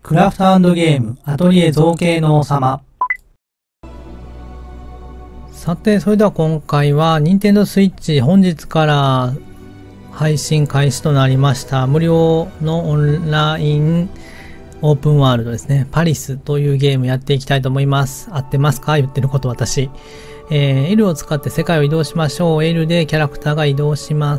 クラフト&ゲームアトリエ造形の王様。さて、それでは今回は任天堂 switch 本日から配信開始となりました無料のオンラインオープンワールドですね。パリスというゲームやっていきたいと思います。合ってますか？言ってること私。L を使って世界を移動しましょう。L でキャラクターが移動します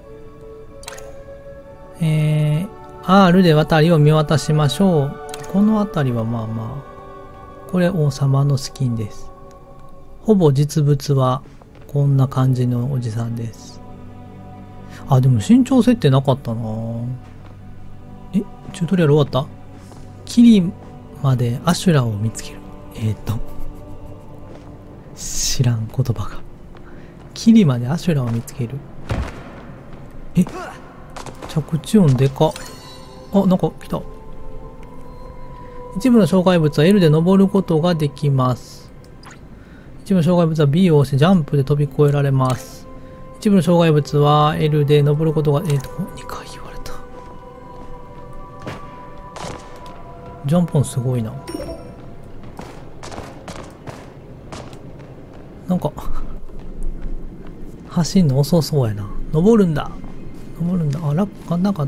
。R で渡りを見渡しましょう。この辺りはまあまあ、これ王様のスキンです。ほぼ実物はこんな感じのおじさんです。あ、でも身長設定なかったな。チュートリアル終わった？キリまでアシュラを見つける。知らん言葉が。キリまでアシュラを見つける。着地音でかっ。あ、なんか来た。一部の障害物は L で登ることができます。一部の障害物は B を押してジャンプで飛び越えられます。一部の障害物は L で登ることが、2回言われた。ジャンプ音すごいな。なんか、走んの遅そうやな。登るんだ。登るんだ。あ、なんか、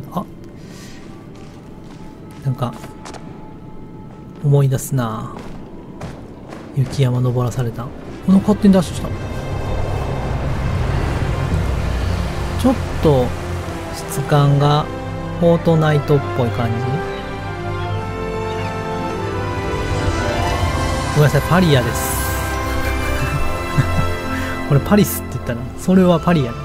なんか、思い出すな。雪山登らされた。この勝手にダッシュした。ちょっと質感がフォートナイトっぽい感じ。ごめんなさい、パリアです。これパリスって言ったな。それはパリアね。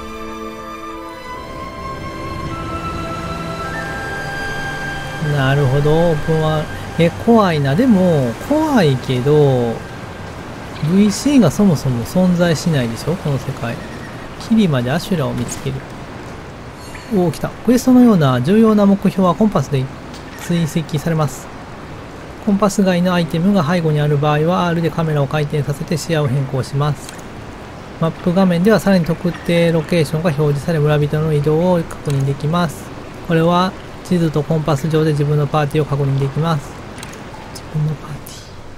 なるほど、オープンは怖いな。でも怖いけど VC がそもそも存在しないでしょ、この世界。キリまでアシュラを見つける。おお、来た。クエストのような重要な目標はコンパスで追跡されます。コンパス外のアイテムが背後にある場合は R でカメラを回転させて視野を変更します。マップ画面ではさらに特定ロケーションが表示され、村人の移動を確認できます。これは地図とコンパス上で自分のパーティーを確認できます。自分のパーテ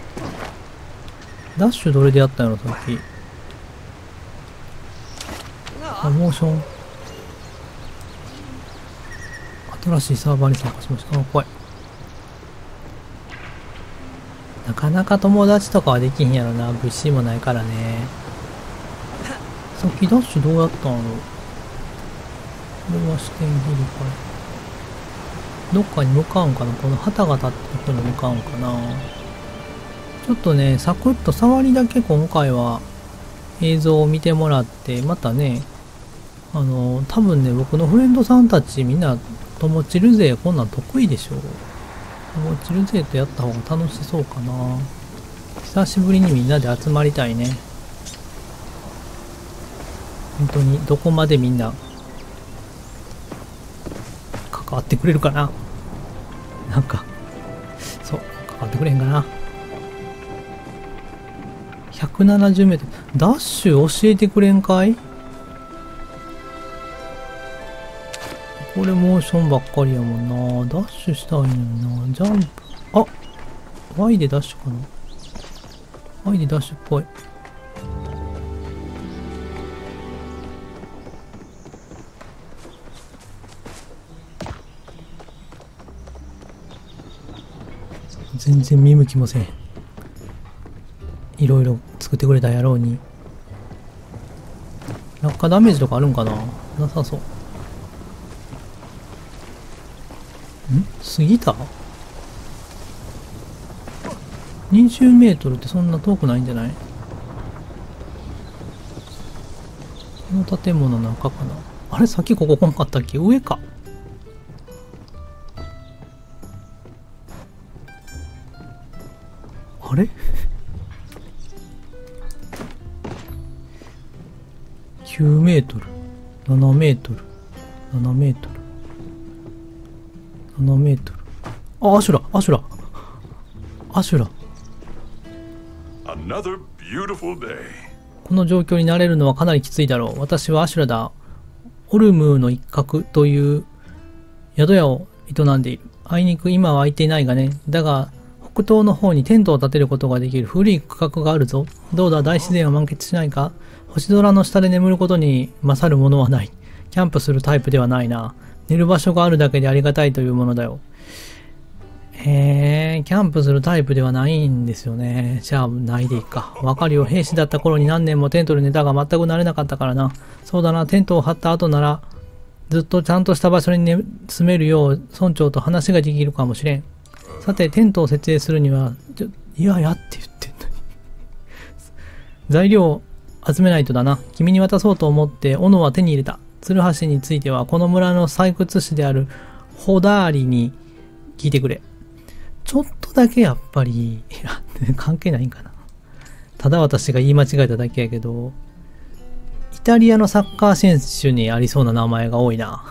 ィー。ダッシュどれでやったんやろ、さっき。モーション。新しいサーバーに参加しました。怖い。なかなか友達とかはできひんやろな。VC もないからね。さっきダッシュどうやったんやろ。これは視点切り替え。どっかに向かうんかな。この旗が立ってるところに向かうんかな。ちょっとね、サクッと触りだけ今回は映像を見てもらって、またね、多分ね、僕のフレンドさんたちみんな、ともちる勢こんなん得意でしょ。ともちる勢とやった方が楽しそうかな。久しぶりにみんなで集まりたいね。本当に、どこまでみんな、関わってくれるかな。なんか、そう、関わってくれへんかな。170メートル。ダッシュ教えてくれんかい？これモーションばっかりやもんな。ダッシュしたいのにな。ジャンプ。あ！ Y でダッシュかな。Y でダッシュっぽい。全然見向きません。いろいろ作ってくれた野郎に。落下ダメージとかあるんかな？なさそう。過ぎた？ 20 メートルってそんな遠くないんじゃない？この建物の中かな。あれ、さっきここ来んかったっけ？上か。あれ9メートル、7メートル、7メートル、7メートル。あ、アシュラ、アシュラ、アシュラ。この状況になれるのはかなりきついだろう。私はアシュラだ。オルムーの一角という宿屋を営んでいる。 あいにく今は空いていないがね。だが、北東の方にテントを建てることができる古い区画があるぞ。どうだ、大自然を満喫しないか？星空の下で眠ることに勝るものはない。キャンプするタイプではないな。寝る場所があるだけでありがたいというものだよ。キャンプするタイプではないんですよね。じゃあ、ないでいいか。わかるよ。兵士だった頃に何年もテントで寝たが全く慣れなかったからな。そうだな、テントを張った後なら、ずっとちゃんとした場所に、住めるよう村長と話ができるかもしれん。さて、テントを設営するには、いやって言ってんのに。材料を集めないとだな。君に渡そうと思って、斧は手に入れた。ツルハシについては、この村の採掘師であるホダーリに聞いてくれ。ちょっとだけやっぱり、関係ないんかな。ただ私が言い間違えただけやけど、イタリアのサッカー選手にありそうな名前が多いな。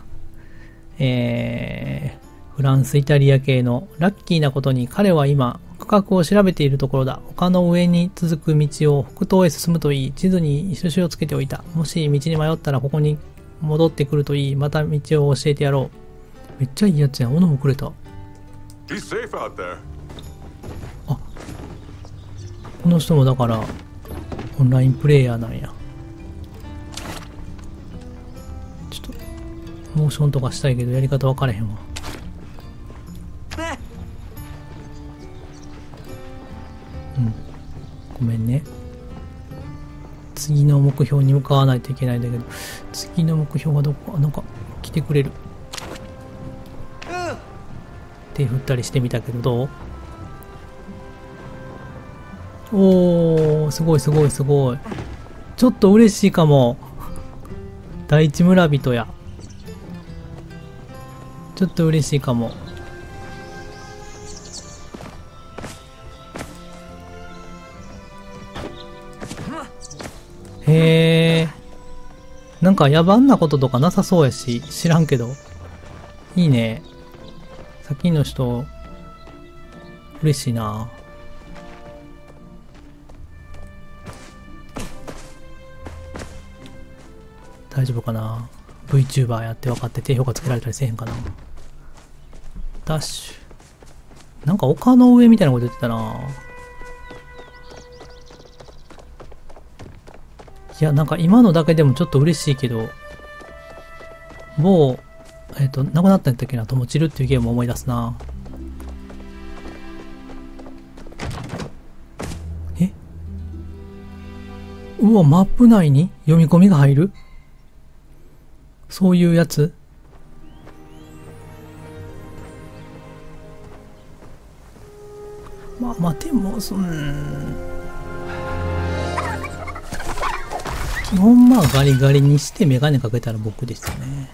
フランス、イタリア系の。ラッキーなことに彼は今、区画を調べているところだ。丘の上に続く道を北東へ進むといい。地図に印をつけておいた。もし道に迷ったらここに戻ってくるといい。また道を教えてやろう。めっちゃいいやつやん。斧もくれた。あ、この人もだからオンラインプレイヤーなんや。ちょっとモーションとかしたいけどやり方分からへんわ。うん、ごめんね。次の目標に向かわないといけないんだけど、次の目標がどこか、なんか来てくれる。手振ったりしてみたけど、どう？おー、すごいすごいすごい。ちょっと嬉しいかも。第一村人や。ちょっと嬉しいかも。へえ。なんか野蛮なこととかなさそうやし、知らんけど。いいね。さっきの人、嬉しいな。大丈夫かな。 VTuber やって分かって低評価つけられたりせえへんかな。ダッシュ。なんか丘の上みたいなこと言ってたな。いや、なんか今のだけでもちょっと嬉しいけど、某、亡くなったんだっけな、ともちるっていうゲームを思い出すな。え？うわ、マップ内に読み込みが入る？そういうやつ？まあ、でも、基本まあガリガリにしてメガネかけたら僕ですよね。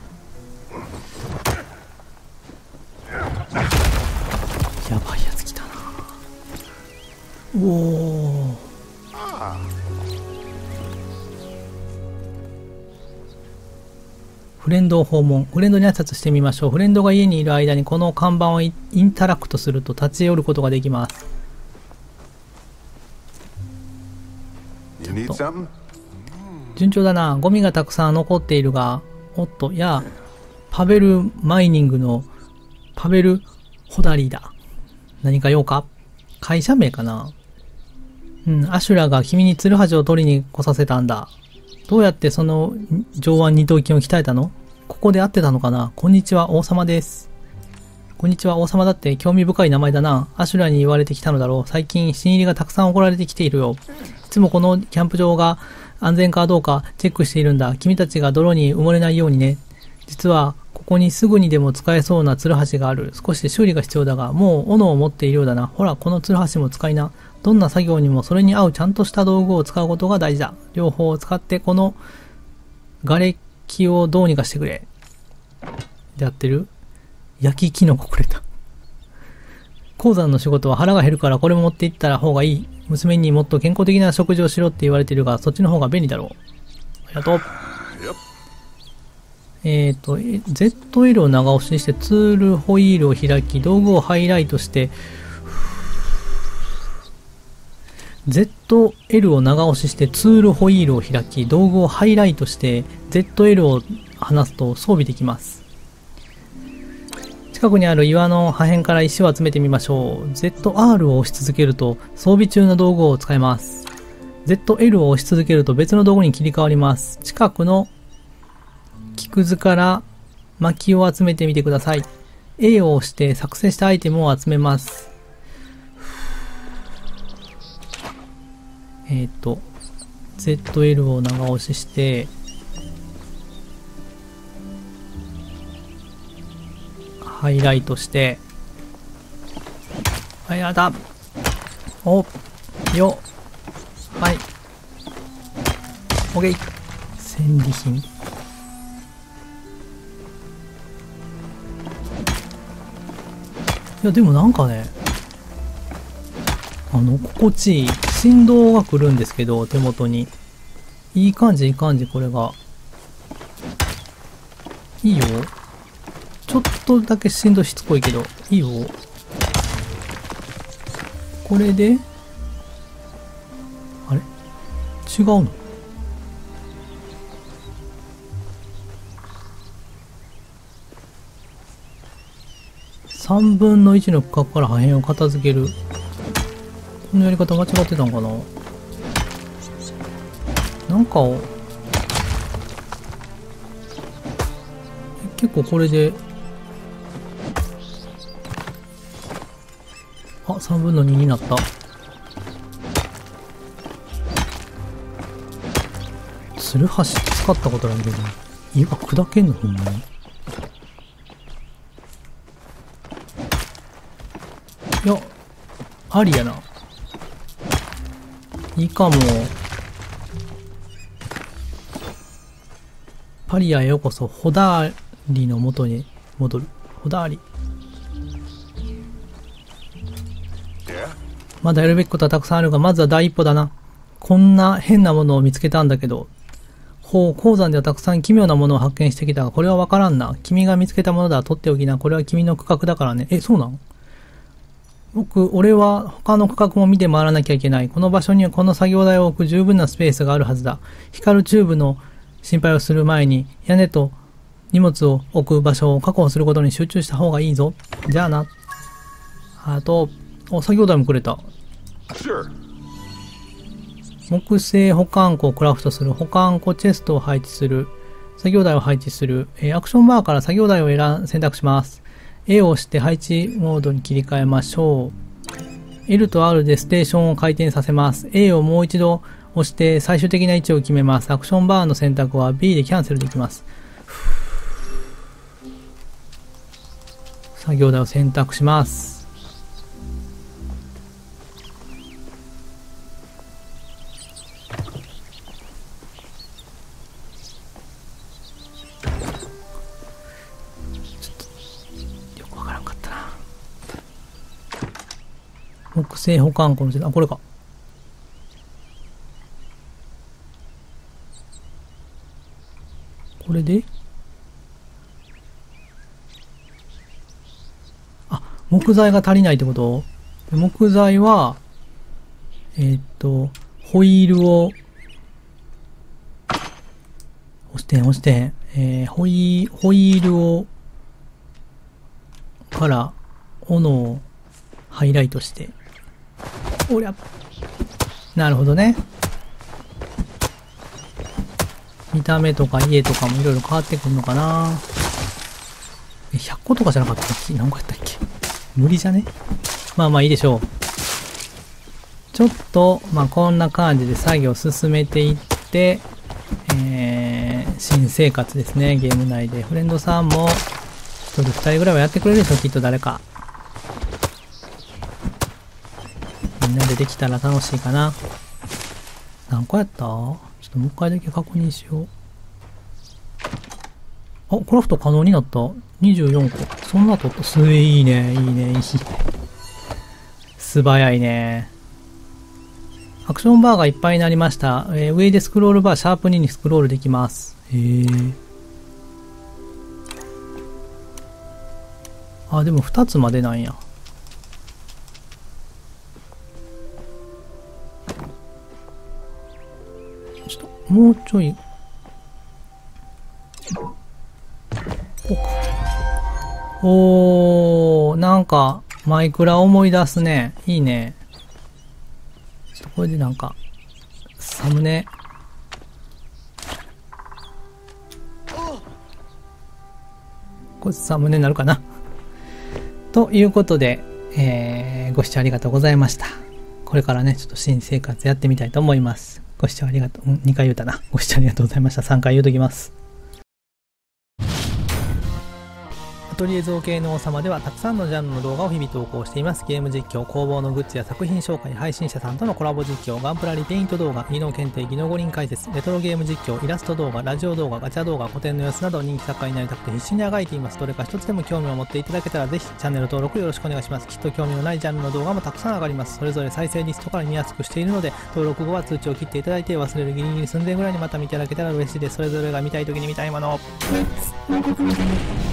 やばいやつ来たな。おお。フレンドを訪問。フレンドに挨拶してみましょう。フレンドが家にいる間にこの看板をインタラクトすると立ち寄ることができます。順調だな。ゴミがたくさん残っているが、おっと、パベルマイニングのパベルホダリーだ。何か用か？会社名かな？アシュラが君にツルハシを取りに来させたんだ。どうやってその上腕二頭筋を鍛えたの？ここで会ってたのかな？こんにちは、王様です。こんにちは、王様だって興味深い名前だな。アシュラに言われてきたのだろう。最近新入りがたくさん怒られてきているよ。いつもこのキャンプ場が安全かどうかチェックしているんだ。君たちが泥に埋もれないようにね。実は、ここにすぐにでも使えそうなツルハシがある。少し修理が必要だが、もう斧を持っているようだな。ほら、このツルハシも使いな。どんな作業にもそれに合うちゃんとした道具を使うことが大事だ。両方を使ってこの瓦礫をどうにかしてくれ。やってる？焼きキノコくれた。鉱山の仕事は腹が減るからこれも持っていった方がいい。娘にもっと健康的な食事をしろって言われてるが、そっちの方が便利だろう。ありがとう。ZL を長押しにしてツールホイールを開き、道具をハイライトして、ZL を長押ししてツールホイールを開き、道具をハイライトして、ZL を離すと装備できます。 近くにある岩の破片から石を集めてみましょう。ZR を押し続けると装備中の道具を使えます。ZL を押し続けると別の道具に切り替わります。近くの木くずから薪を集めてみてください。A を押して作成したアイテムを集めます。ZL を長押しして、ハイライトして、はい、やだ。お、よ、はい。OK。戦利品。いや、でもなんかね、心地いい。振動が来るんですけど、手元に。いい感じ、いい感じ、これが。いいよ。ちょっとだけ振動しつこいけど、いいよ。これで、あれ違うの？3分の1の区画から破片を片付ける。このやり方間違ってたんかな？なんかを、結構これで、あ、3分の2になった。ツルハシ使ったことないけど、岩砕けんのほんまに。いや、ありやな。いいかも。パリアへようこそ、ホダーリの元に戻る。ホダーリ。まだやるべきことはたくさんあるが、まずは第一歩だな。こんな変なものを見つけたんだけど。鉱山ではたくさん奇妙なものを発見してきたが、これはわからんな。君が見つけたものだ。取っておきな。これは君の区画だからね。そうなの？俺は他の区画も見て回らなきゃいけない。この場所にはこの作業台を置く十分なスペースがあるはずだ。光るチューブの心配をする前に、屋根と荷物を置く場所を確保することに集中した方がいいぞ。じゃあな。あと、作業台もくれた。木製保管庫をクラフトする。保管庫チェストを配置する。作業台を配置する。アクションバーから作業台を選択します。A を押して配置モードに切り替えましょう。L と R でステーションを回転させます。A をもう一度押して最終的な位置を決めます。アクションバーの選択は B でキャンセルできます。作業台を選択します。木製保管庫のこれか。これで木材が足りないってこと？木材は、ホイールを、押して。ホイールを、から、斧をハイライトして。おりゃ。なるほどね。見た目とか家とかもいろいろ変わってくるのかな。100個とかじゃなかったっけ？何個やったっけ？無理じゃね？まあまあいいでしょう。ちょっと、まあこんな感じで作業を進めていって、新生活ですね、ゲーム内で。フレンドさんも、1人2人ぐらいはやってくれるでしょ、きっと誰か。みんなでできたら楽しいかな。何個やった？ちょっともう一回だけ確認しよう。クラフト可能になった。24個。そんなとった。いいね、いいね、いい。素早いね。アクションバーがいっぱいになりました。上でスクロールバー、シャープ2にスクロールできます。でも2つまでなんや。ちょっと、もうちょい。 おー、なんか、マイクラ思い出すね。いいね。ちょっとこれでなんか、サムネ。これサムネになるかな。ということで、ご視聴ありがとうございました。これからね、ちょっと新生活やってみたいと思います。ご視聴ありがとう。2回言うたな。ご視聴ありがとうございました。3回言うときます。アトリエ造形の王様ではたくさんのジャンルの動画を日々投稿しています。ゲーム実況、工房のグッズや作品紹介、配信者さんとのコラボ実況、ガンプラリペイント動画、技能検定、技能五輪解説、レトロゲーム実況、イラスト動画、ラジオ動画、ガチャ動画、古典の様子など人気作家になりたくて必死にあがいています。どれか一つでも興味を持っていただけたらぜひチャンネル登録よろしくお願いします。きっと興味のないジャンルの動画もたくさん上がります。それぞれ再生リストから見やすくしているので、登録後は通知を切っていただいて忘れるギリギリ寸前ぐらいにまた見ていただけたら嬉しいです。それぞれが見たい時に見たいものを。